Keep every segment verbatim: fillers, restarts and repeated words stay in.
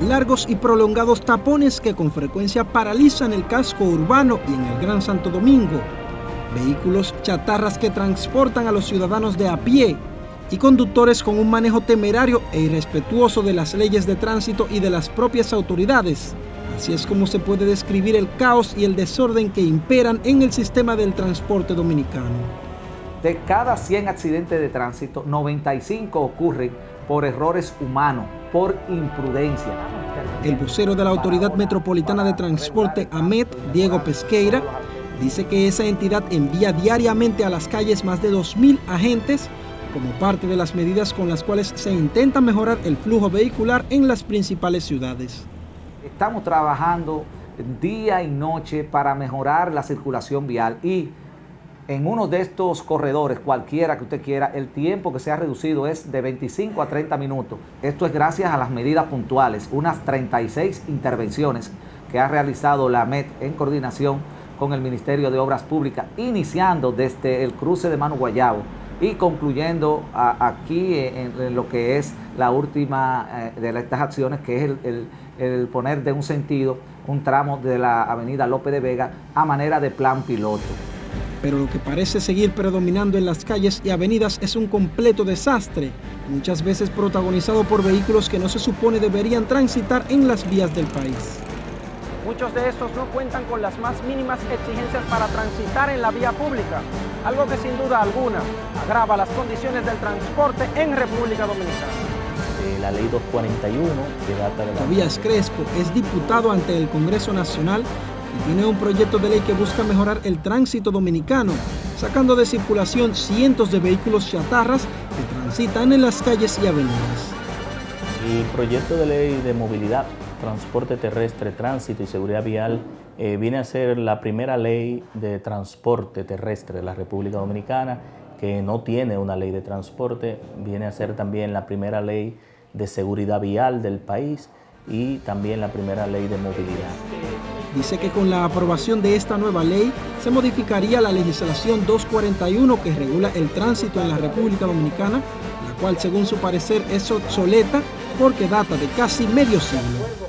largos y prolongados tapones que con frecuencia paralizan el casco urbano y en el Gran Santo Domingo, vehículos chatarras que transportan a los ciudadanos de a pie y conductores con un manejo temerario e irrespetuoso de las leyes de tránsito y de las propias autoridades. Así es como se puede describir el caos y el desorden que imperan en el sistema del transporte dominicano. De cada cien accidentes de tránsito, noventa y cinco ocurren por errores humanos, por imprudencia. El vocero de la Autoridad Metropolitana de Transporte, AMET, Diego Pesqueira, dice que esa entidad envía diariamente a las calles más de dos mil agentes como parte de las medidas con las cuales se intenta mejorar el flujo vehicular en las principales ciudades. Estamos trabajando día y noche para mejorar la circulación vial y en uno de estos corredores, cualquiera que usted quiera, el tiempo que se ha reducido es de veinticinco a treinta minutos. Esto es gracias a las medidas puntuales, unas treinta y seis intervenciones que ha realizado la AMET en coordinación con el Ministerio de Obras Públicas, iniciando desde el cruce de Manu Guayabo y concluyendo a, aquí en, en lo que es la última eh, de estas acciones, que es el, el, el poner de un sentido un tramo de la avenida López de Vega a manera de plan piloto. Pero lo que parece seguir predominando en las calles y avenidas es un completo desastre, muchas veces protagonizado por vehículos que no se supone deberían transitar en las vías del país. Muchos de estos no cuentan con las más mínimas exigencias para transitar en la vía pública, algo que sin duda alguna agrava las condiciones del transporte en República Dominicana. Eh, la ley doscientos cuarenta y uno, que data de la... Tobías Crespo es diputado ante el Congreso Nacional y tiene un proyecto de ley que busca mejorar el tránsito dominicano, sacando de circulación cientos de vehículos chatarras que transitan en las calles y avenidas. El proyecto de ley de movilidad, transporte terrestre, tránsito y seguridad vial eh, viene a ser la primera ley de transporte terrestre de la República Dominicana, que no tiene una ley de transporte. Viene a ser también la primera ley de seguridad vial del país y también la primera ley de movilidad. Dice que con la aprobación de esta nueva ley se modificaría la legislación doscientos cuarenta y uno que regula el tránsito en la República Dominicana, la cual según su parecer es obsoleta porque data de casi medio siglo.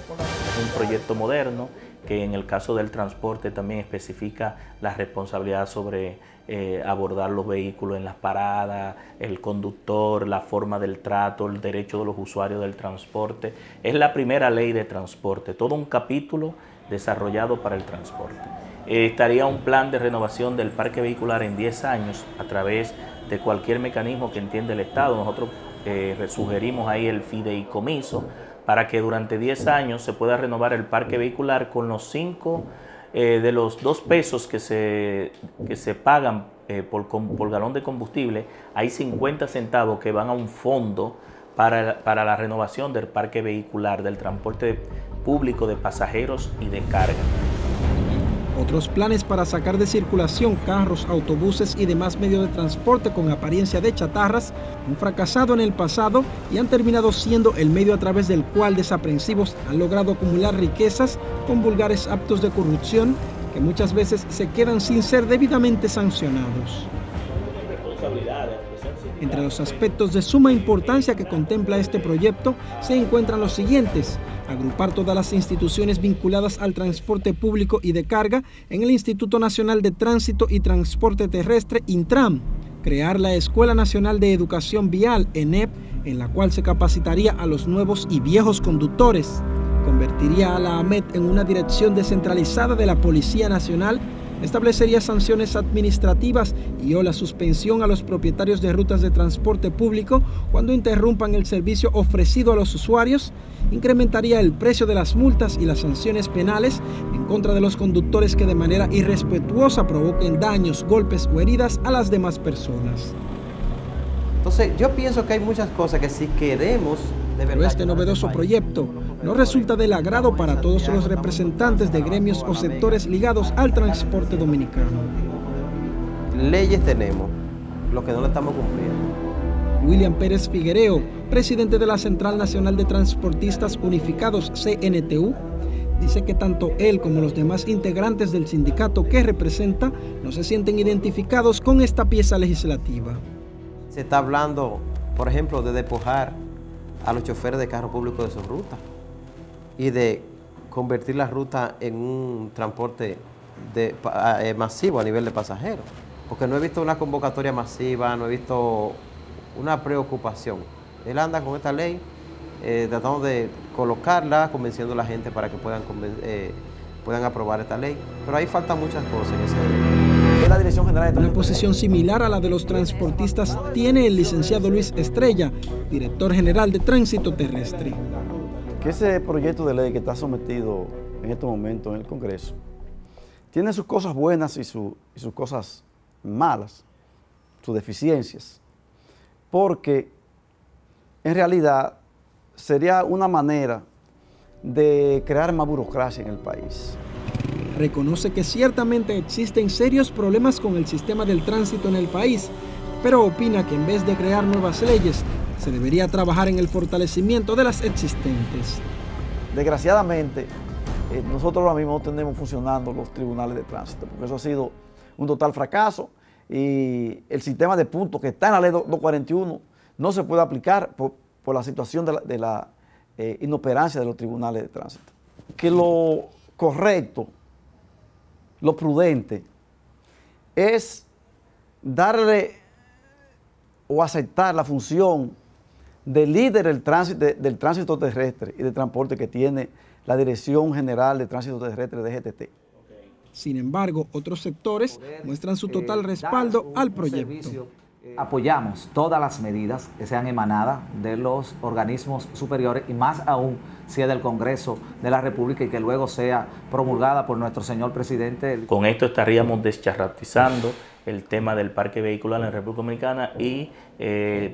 Es un proyecto moderno que en el caso del transporte también especifica la responsabilidad sobre eh, abordar los vehículos en las paradas, el conductor, la forma del trato, el derecho de los usuarios del transporte. Es la primera ley de transporte, todo un capítulo desarrollado para el transporte. Eh, estaría un plan de renovación del parque vehicular en diez años a través de cualquier mecanismo que entiende el Estado. Nosotros eh, sugerimos ahí el fideicomiso para que durante diez años se pueda renovar el parque vehicular con los cinco eh, de los dos pesos que se, que se pagan eh, por, por galón de combustible. Hay cincuenta centavos que van a un fondo para, para la renovación del parque vehicular, del transporte público de pasajeros y de carga. Otros planes para sacar de circulación carros, autobuses y demás medios de transporte con apariencia de chatarras han fracasado en el pasado y han terminado siendo el medio a través del cual desaprensivos han logrado acumular riquezas con vulgares actos de corrupción que muchas veces se quedan sin ser debidamente sancionados. Entre los aspectos de suma importancia que contempla este proyecto se encuentran los siguientes: agrupar todas las instituciones vinculadas al transporte público y de carga en el Instituto Nacional de Tránsito y Transporte Terrestre, Intram, crear la Escuela Nacional de Educación Vial, ENEP, en la cual se capacitaría a los nuevos y viejos conductores, convertiría a la AMET en una dirección descentralizada de la Policía Nacional, establecería sanciones administrativas y o la suspensión a los propietarios de rutas de transporte público cuando interrumpan el servicio ofrecido a los usuarios, incrementaría el precio de las multas y las sanciones penales en contra de los conductores que de manera irrespetuosa provoquen daños, golpes o heridas a las demás personas. Entonces, yo pienso que hay muchas cosas que si queremos... Pero este novedoso proyecto no resulta del agrado para todos los representantes de gremios o sectores ligados al transporte dominicano. Leyes tenemos, lo que no le estamos cumpliendo. William Pérez Figuereo, presidente de la Central Nacional de Transportistas Unificados, C N T U, dice que tanto él como los demás integrantes del sindicato que representa no se sienten identificados con esta pieza legislativa. Se está hablando, por ejemplo, de despojar a los choferes de carro público de sus rutas. y de convertir la ruta en un transporte de, eh, masivo a nivel de pasajeros. Porque no he visto una convocatoria masiva, no he visto una preocupación. Él anda con esta ley, eh, tratando de colocarla, convenciendo a la gente para que puedan, eh, puedan aprobar esta ley. Pero ahí faltan muchas cosas en esa ley. La Dirección General de Una posición similar a la de los transportistas tiene el licenciado Luis Estrella, director general de Tránsito Terrestre. Que ese proyecto de ley que está sometido en estos momentos en el Congreso tiene sus cosas buenas y, su, y sus cosas malas, sus deficiencias, porque en realidad sería una manera de crear más burocracia en el país. Reconoce que ciertamente existen serios problemas con el sistema del tránsito en el país, pero opina que en vez de crear nuevas leyes, se debería trabajar en el fortalecimiento de las existentes. Desgraciadamente, eh, nosotros ahora mismo no tenemos funcionando los tribunales de tránsito, porque eso ha sido un total fracaso y el sistema de puntos que está en la ley doscientos cuarenta y uno no se puede aplicar por, por la situación de la, de la eh, inoperancia de los tribunales de tránsito. Que lo correcto, lo prudente, es darle o aceptar la función de líder del tránsito, de, del tránsito terrestre y de transporte que tiene la Dirección General de Tránsito Terrestre de G T T. Sin embargo, otros sectores muestran su total respaldo al proyecto. Apoyamos todas las medidas que sean emanadas de los organismos superiores y más aún si es del Congreso de la República y que luego sea promulgada por nuestro señor presidente. Con esto estaríamos descharratizando el tema del parque vehicular en la República Dominicana y eh,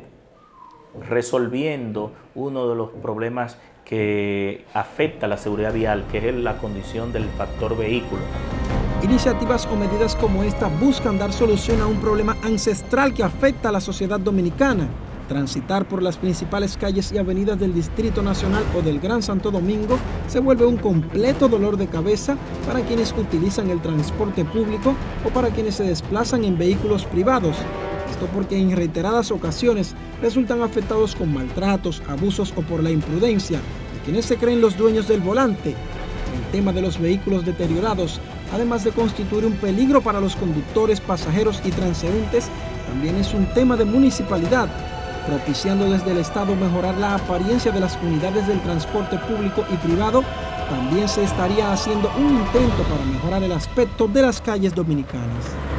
resolviendo uno de los problemas que afecta a la seguridad vial, que es la condición del factor vehículo. Iniciativas o medidas como esta buscan dar solución a un problema ancestral que afecta a la sociedad dominicana. Transitar por las principales calles y avenidas del Distrito Nacional o del Gran Santo Domingo se vuelve un completo dolor de cabeza para quienes utilizan el transporte público o para quienes se desplazan en vehículos privados. Esto porque en reiteradas ocasiones resultan afectados con maltratos, abusos o por la imprudencia de quienes se creen los dueños del volante. El tema de los vehículos deteriorados, además de constituir un peligro para los conductores, pasajeros y transeúntes, también es un tema de municipalidad, propiciando desde el Estado mejorar la apariencia de las unidades del transporte público y privado. También se estaría haciendo un intento para mejorar el aspecto de las calles dominicanas.